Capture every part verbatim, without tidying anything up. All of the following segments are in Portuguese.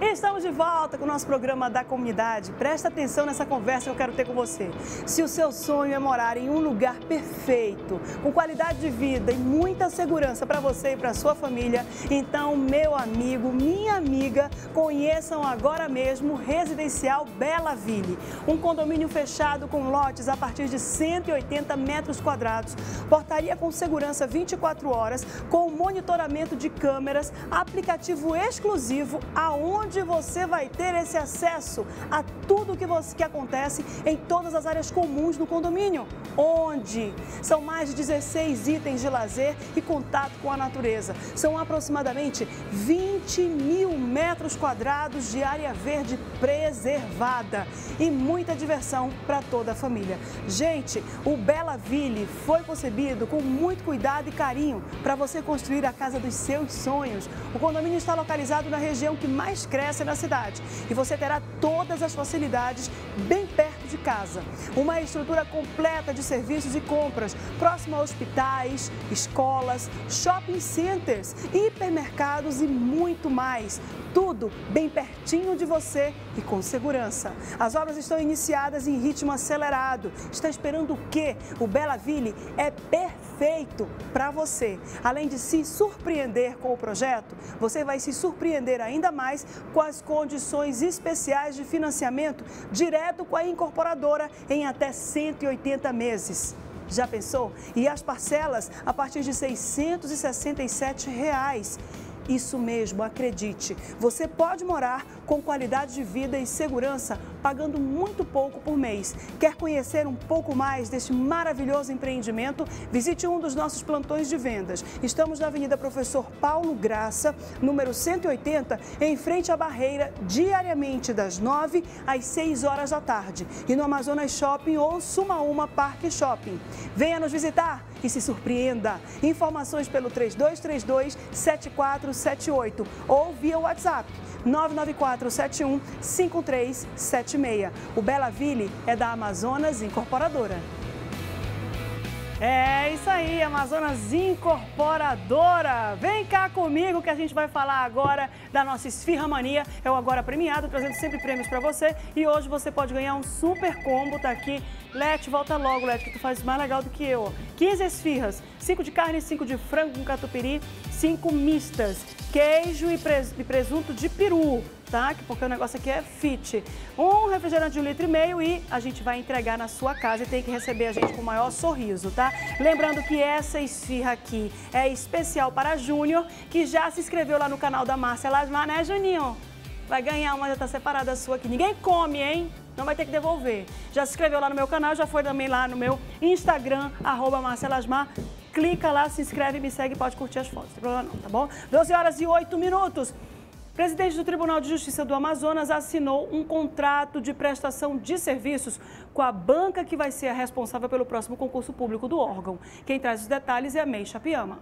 Estamos de volta com o nosso programa da comunidade. Presta atenção nessa conversa que eu quero ter com você. Se o seu sonho é morar em um lugar perfeito, com qualidade de vida e muita segurança para você e para sua família, então, meu amigo, minha amiga, conheçam agora mesmo o Residencial Bela Ville. Um condomínio fechado com lotes a partir de cento e oitenta metros quadrados, portaria com segurança vinte e quatro horas, com monitoramento de câmeras, aplicativo exclusivo, aonde onde você vai ter esse acesso a tudo que, você, que acontece em todas as áreas comuns do condomínio. Onde? São mais de dezesseis itens de lazer e contato com a natureza. São aproximadamente vinte mil metros quadrados de área verde preservada e muita diversão para toda a família. Gente, o Bela Ville foi concebido com muito cuidado e carinho para você construir a casa dos seus sonhos. O condomínio está localizado na região que mais cresce na cidade e você terá todas as facilidades bem perto de casa. Uma estrutura completa de serviços e compras, próximo a hospitais, escolas, shopping centers, hipermercados e muito mais. Tudo bem pertinho de você e com segurança. As obras estão iniciadas em ritmo acelerado. Está esperando o quê? O Bela Ville é perfeito para você. Além de se surpreender com o projeto, você vai se surpreender ainda mais com as condições especiais de financiamento direto com a incorporadora em até cento e oitenta meses. Já pensou? E as parcelas a partir de seiscentos e sessenta e sete reais. Isso mesmo, acredite, você pode morar com qualidade de vida e segurança, pagando muito pouco por mês. Quer conhecer um pouco mais deste maravilhoso empreendimento? Visite um dos nossos plantões de vendas. Estamos na Avenida Professor Paulo Graça, número cento e oitenta, em frente à Barreira, diariamente das nove às seis horas da tarde. E no Amazonas Shopping ou Sumaúma Parque Shopping. Venha nos visitar e se surpreenda. Informações pelo três dois três dois, sete quatro sete oito ou via WhatsApp nove nove quatro sete um, cinco três sete seis. O Bela Ville é da Amazonas Incorporadora. É isso aí, Amazonas Incorporadora. Vem cá comigo que a gente vai falar agora da nossa Esfirra Mania. É o Agora Premiado, trazendo sempre prêmios para você. E hoje você pode ganhar um super combo, tá aqui. Lete, volta logo, Lete, que tu faz mais legal do que eu. quinze esfirras, cinco de carne, cinco de frango com catupiry, cinco mistas, queijo e presunto de peru, tá? Porque o negócio aqui é fit. Um refrigerante de um litro e meio e a gente vai entregar na sua casa e tem que receber a gente com o maior sorriso, tá? Lembrando que essa esfirra aqui é especial para Júnior, que já se inscreveu lá no canal da Márcia Lasmar, né, Juninho? Vai ganhar uma, já tá separada a sua aqui. Ninguém come, hein? Não vai ter que devolver. Já se inscreveu lá no meu canal, já foi também lá no meu Instagram, arroba Márcia Lasmar. Clica lá, se inscreve, me segue, pode curtir as fotos, não tem problema não, tá bom? doze horas e oito minutos. O presidente do Tribunal de Justiça do Amazonas assinou um contrato de prestação de serviços com a banca que vai ser a responsável pelo próximo concurso público do órgão. Quem traz os detalhes é a Mei Chapiama.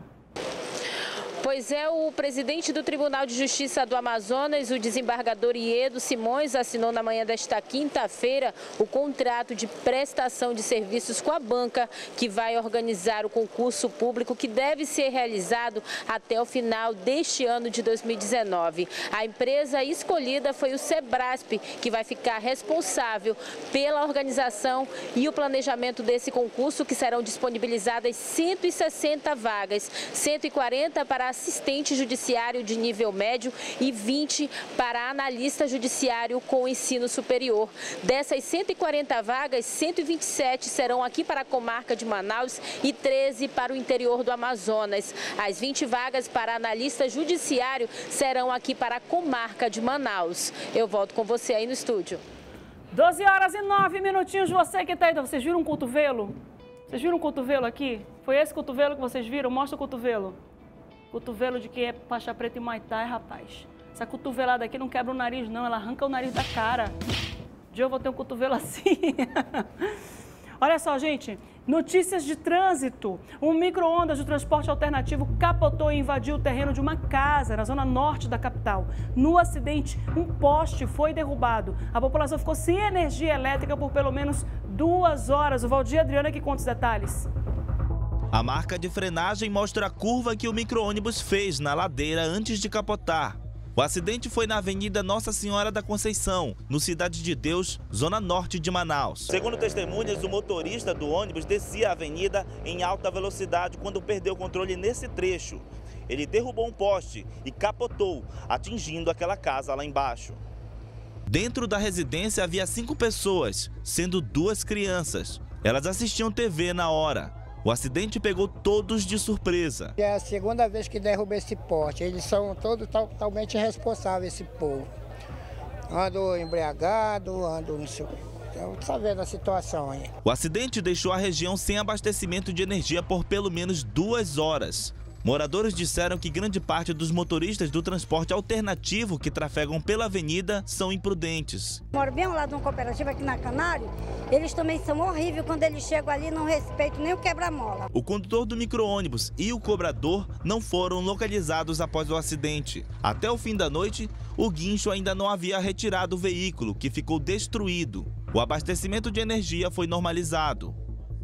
Pois é, o presidente do Tribunal de Justiça do Amazonas, o desembargador Iedo Simões, assinou na manhã desta quinta-feira o contrato de prestação de serviços com a banca que vai organizar o concurso público que deve ser realizado até o final deste ano de dois mil e dezenove. A empresa escolhida foi o Sebrasp, que vai ficar responsável pela organização e o planejamento desse concurso, que serão disponibilizadas cento e sessenta vagas, cento e quarenta para assistente judiciário de nível médio e vinte para analista judiciário com ensino superior. Dessas cento e quarenta vagas, cento e vinte e sete serão aqui para a comarca de Manaus e treze para o interior do Amazonas. As vinte vagas para analista judiciário serão aqui para a comarca de Manaus. Eu volto com você aí no estúdio. doze horas e nove minutinhos, você que está aí. Vocês viram um cotovelo? Vocês viram um cotovelo aqui? Foi esse cotovelo que vocês viram? Mostra o cotovelo. Cotovelo de quem é faixa preta e Muay Thai, rapaz. Essa cotovelada aqui não quebra o nariz, não. Ela arranca o nariz da cara. Um dia eu vou ter um cotovelo assim. Olha só, gente. Notícias de trânsito. Um micro-ondas de transporte alternativo capotou e invadiu o terreno de uma casa na zona norte da capital. No acidente, um poste foi derrubado. A população ficou sem energia elétrica por pelo menos duas horas. O Valdir Adriana que conta os detalhes. A marca de frenagem mostra a curva que o micro-ônibus fez na ladeira antes de capotar. O acidente foi na Avenida Nossa Senhora da Conceição, no Cidade de Deus, zona norte de Manaus. Segundo testemunhas, o motorista do ônibus descia a avenida em alta velocidade quando perdeu o controle nesse trecho. Ele derrubou um poste e capotou, atingindo aquela casa lá embaixo. Dentro da residência havia cinco pessoas, sendo duas crianças. Elas assistiam T V na hora. O acidente pegou todos de surpresa. É a segunda vez que derruba esse poste. Eles são todos totalmente responsáveis, esse povo. Ando embriagado, ando não sei. Eu tô sabendo a situação aí. O acidente deixou a região sem abastecimento de energia por pelo menos duas horas. Moradores disseram que grande parte dos motoristas do transporte alternativo que trafegam pela avenida são imprudentes. Moro bem ao lado de uma cooperativa aqui na Canário, eles também são horríveis quando eles chegam ali, não respeitam nem o quebra-mola. O condutor do micro-ônibus e o cobrador não foram localizados após o acidente. Até o fim da noite, o guincho ainda não havia retirado o veículo, que ficou destruído. O abastecimento de energia foi normalizado.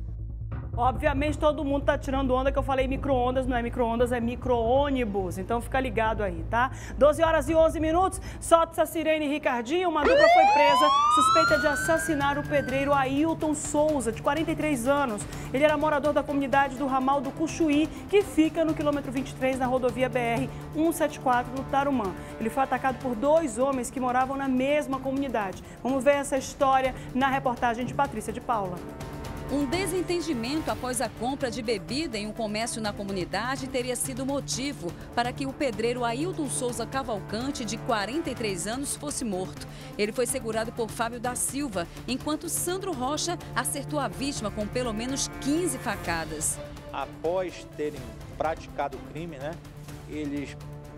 Obviamente todo mundo tá tirando onda que eu falei micro-ondas, não é micro-ondas, é micro-ônibus. Então fica ligado aí, tá? doze horas e onze minutos, solta essa sirene, Ricardinho. Uma dupla foi presa, suspeita de assassinar o pedreiro Ailton Souza, de quarenta e três anos. Ele era morador da comunidade do ramal do Cuchuí, que fica no quilômetro vinte e três, na rodovia B R cento e setenta e quatro, no Tarumã. Ele foi atacado por dois homens que moravam na mesma comunidade. Vamos ver essa história na reportagem de Patrícia de Paula. Um desentendimento após a compra de bebida em um comércio na comunidade teria sido motivo para que o pedreiro Ailton Souza Cavalcante, de quarenta e três anos, fosse morto. Ele foi segurado por Fábio da Silva, enquanto Sandro Rocha acertou a vítima com pelo menos quinze facadas. Após terem praticado o crime, né, eles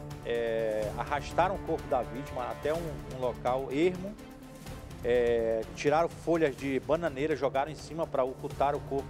é, arrastaram o corpo da vítima até um, um local ermo. É, tiraram folhas de bananeira, jogaram em cima para ocultar o corpo.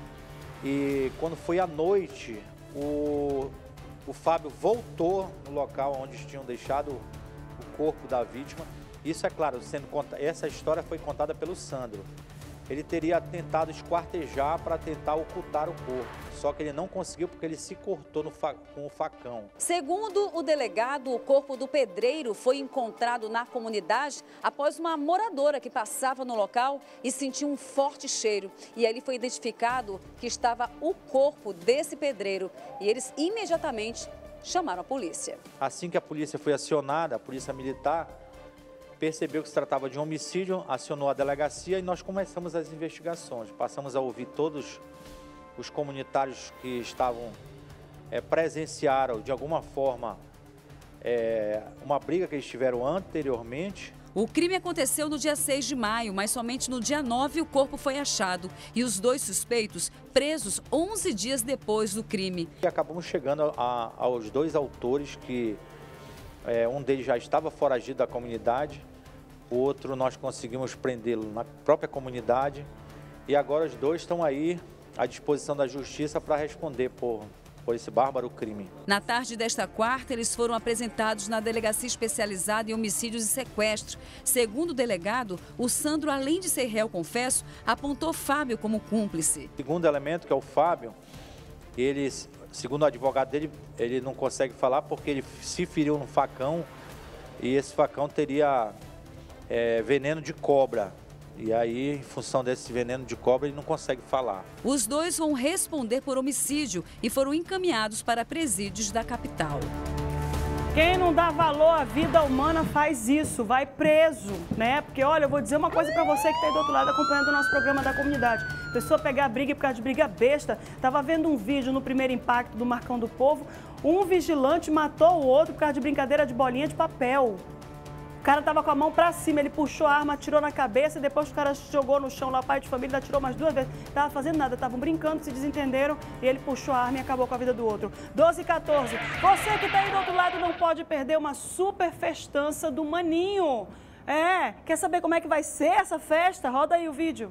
E quando foi à noite, o, o Fábio voltou no local onde tinham deixado o corpo da vítima. Isso, é claro, sendo conta, essa história foi contada pelo Sandro. Ele teria tentado esquartejar para tentar ocultar o corpo, só que ele não conseguiu porque ele se cortou no fa com o facão. Segundo o delegado, o corpo do pedreiro foi encontrado na comunidade após uma moradora que passava no local e sentiu um forte cheiro. E ali foi identificado que estava o corpo desse pedreiro e eles imediatamente chamaram a polícia. Assim que a polícia foi acionada, a polícia militar percebeu que se tratava de um homicídio, acionou a delegacia e nós começamos as investigações. Passamos a ouvir todos os comunitários que estavam, é, presenciaram de alguma forma é, uma briga que eles tiveram anteriormente. O crime aconteceu no dia seis de maio, mas somente no dia nove o corpo foi achado. E os dois suspeitos presos onze dias depois do crime. E acabamos chegando a, aos dois autores que é, um deles já estava foragido da comunidade, o outro nós conseguimos prendê-lo na própria comunidade e agora os dois estão aí à disposição da justiça para responder por, por esse bárbaro crime. Na tarde desta quarta, eles foram apresentados na Delegacia Especializada em Homicídios e Sequestro. Segundo o delegado, o Sandro, além de ser réu confesso, apontou Fábio como cúmplice. O segundo elemento, que é o Fábio, ele, segundo o advogado dele, ele não consegue falar porque ele se feriu no facão e esse facão teria é, veneno de cobra. E aí, em função desse veneno de cobra, ele não consegue falar. Os dois vão responder por homicídio e foram encaminhados para presídios da capital. Quem não dá valor à vida humana faz isso, vai preso, né? Porque, olha, eu vou dizer uma coisa pra você que está aí do outro lado acompanhando o nosso programa da comunidade. Pessoa pegar briga por causa de briga besta. Tava vendo um vídeo no Primeiro Impacto do Marcão do Povo. Um vigilante matou o outro por causa de brincadeira de bolinha de papel. O cara tava com a mão pra cima, ele puxou a arma, atirou na cabeça e depois o cara jogou no chão lá, pai de família, atirou mais duas vezes. Tava fazendo nada, estavam brincando, se desentenderam e ele puxou a arma e acabou com a vida do outro. doze e quatorze. Você que tá aí do outro lado não pode perder uma super festança do Maninho. É, quer saber como é que vai ser essa festa? Roda aí o vídeo.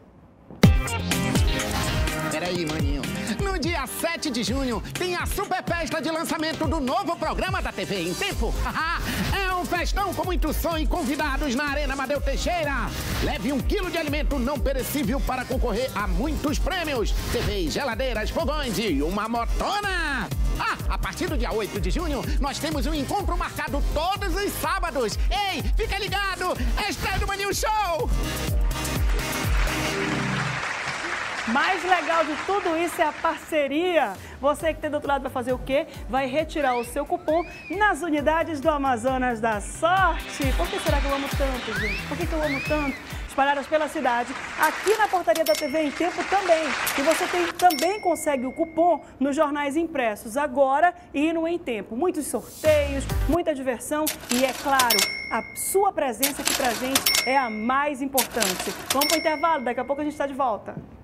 Peraí, maninho. No dia sete de junho, tem a super festa de lançamento do novo programa da T V em Tempo. É um festão com muito som e convidados na Arena Amadeu Teixeira. Leve um quilo de alimento não perecível para concorrer a muitos prêmios. T Vs, geladeiras, fogões e uma motona. Ah, a partir partir do dia oito de junho, nós temos um encontro marcado todos os sábados. Ei, fica ligado! É estreia do Mania Show! Mais legal de tudo isso é a parceria. Você que tem do outro lado vai fazer o quê? Vai retirar o seu cupom nas unidades do Amazonas da Sorte. Por que será que eu amo tanto, gente? Por que, que eu amo tanto? Espalhadas pela cidade, aqui na portaria da T V em Tempo também. E você tem, também consegue o cupom nos jornais impressos agora e no Em Tempo. Muitos sorteios, muita diversão e, é claro, a sua presença aqui pra gente é a mais importante. Vamos pro intervalo, daqui a pouco a gente está de volta.